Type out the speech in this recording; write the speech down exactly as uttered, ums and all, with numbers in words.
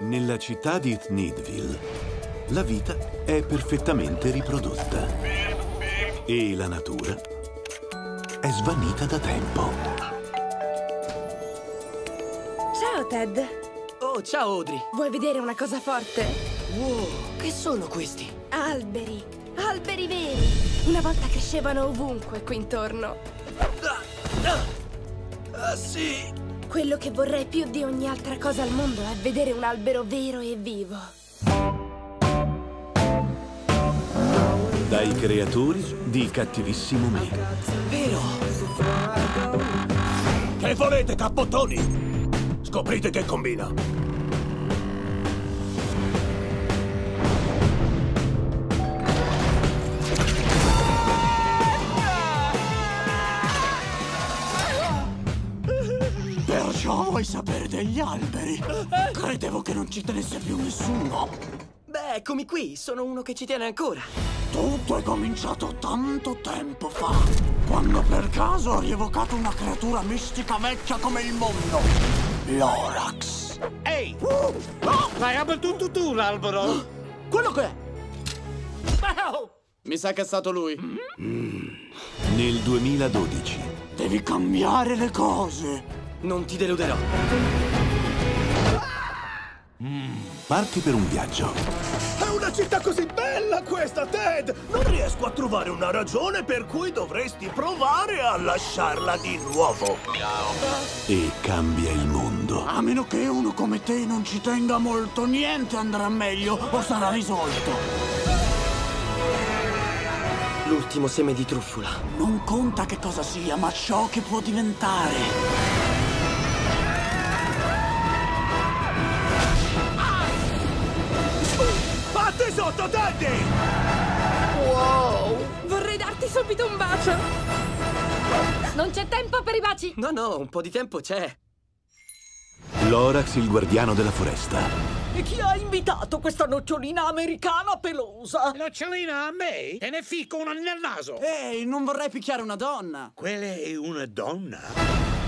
Nella città di Thneedville, la vita è perfettamente riprodotta e la natura è svanita da tempo. Ciao, Ted. Oh, ciao, Audrey. Vuoi vedere una cosa forte? Wow, che sono questi? Alberi. Alberi veri. Una volta crescevano ovunque qui intorno. Ah, ah, ah sì. Quello che vorrei più di ogni altra cosa al mondo è vedere un albero vero e vivo. Dai creatori di Cattivissimo Me. Vero? Che volete, cappottoni? Scoprite che combina. Perciò vuoi sapere degli alberi? Credevo che non ci tenesse più nessuno. Beh, eccomi qui, sono uno che ci tiene ancora. Tutto è cominciato tanto tempo fa, quando per caso ho rievocato una creatura mistica vecchia come il mondo, l'Orax. Ehi! Uh, oh, L'hai abbattuto tu l'albero? quello che è? Oh! Mi sa che è stato lui. Mm. Nel duemiladodici. Devi cambiare le cose. Non ti deluderò. Mm. Parti per un viaggio. È una città così bella questa, Ted! Non riesco a trovare una ragione per cui dovresti provare a lasciarla di nuovo. E cambia il mondo. A meno che uno come te non ci tenga molto, niente andrà meglio o sarà risolto. L'ultimo seme di truffola. Non conta che cosa sia, ma ciò che può diventare. Fatti sotto, Teddy! Wow! Vorrei darti subito un bacio. Non c'è tempo per i baci. No, no, un po' di tempo c'è. L'Orax, il guardiano della foresta. E chi ha invitato questa nocciolina americana pelosa? Nocciolina a me? Te ne ficco una nel naso. Ehi, non vorrei picchiare una donna. Quella è una donna?